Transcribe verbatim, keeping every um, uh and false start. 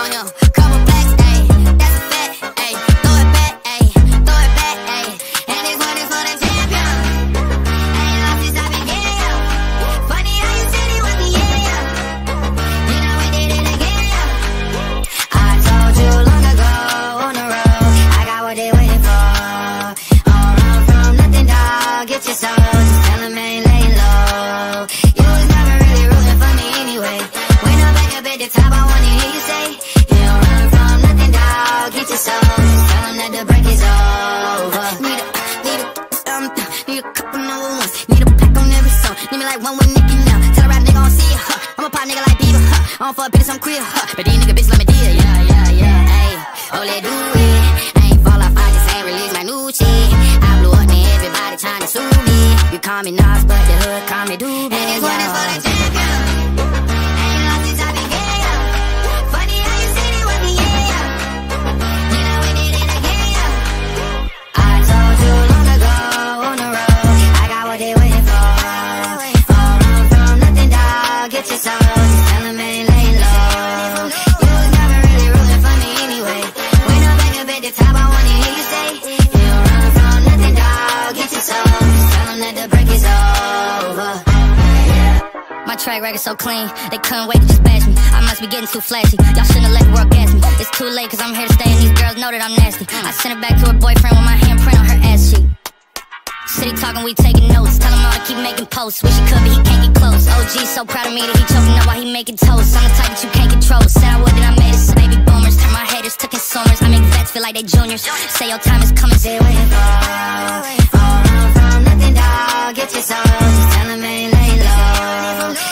on him. Couple blacks, ayy, that's a fact, ayy. Throw it back, ayy, throw it back, ayy. And this one is for the champion. Ain't lost since I've been getting up. Funny how you said it was the yeah. Then I went did it again, yeah. I told you long ago on the road, I got what they waiting for. Don't run from nothing, dog. Get your soul. Just tell them ain't laying low. You was never really rooting for me anyway. When I'm back up at the top, I wanna hear you say, you don't run from nothing, dog. Get your soul. Just tell them that the break is over. Need a, need a, um, need a couple number ones. Need a pack on every song. Need me like one with Nicki now. Tell a rap nigga I don't see ya, huh. I'm a pop nigga like Bieber, huh. I don't fuck bitches, I'm queer, huh. But these nigga bitch let me deal, yeah, yeah, yeah, ayy. Oh, let do it. I ain't fall off, I just ain't release my new shit. I blew up and everybody trying to sue me. You call me Nas, but the hood call me Doobie. And this one is for the champion. Ain't lost since I've been getting up. Funny how you said it was the yeah. Then I went did it again, yeah. I told you long ago on the road, I got what they waiting for. Don't run from nothing, dog. Get your soul. Just tell them ain't laying low. You was never really rooting for me anyway. When I'm back up at the top, I wanna hear you say, you don't run from nothing, dog. Get your soul. Just tell them that the break is over. My track record so clean, they couldn't wait to just bash me. I must be getting too flashy. Y'all shouldn't have let the world gas me. It's too late cause I'm here to stay and these girls know that I'm nasty. I sent it back to her boyfriend with my handprint on her ass cheek. City talking, we taking notes. Tell him all to keep making posts. Wish he could, but he can't get close. O G so proud of me that he choking up while he making toast. I'm the type that you can't control. Said I would, then I made it. So baby boomers turn my haters to consumers. I make vets feel like they juniors. Say your time is coming, say waiting for. Don't run from nothing, dog. Get your soul. Just tell them ain't lay low.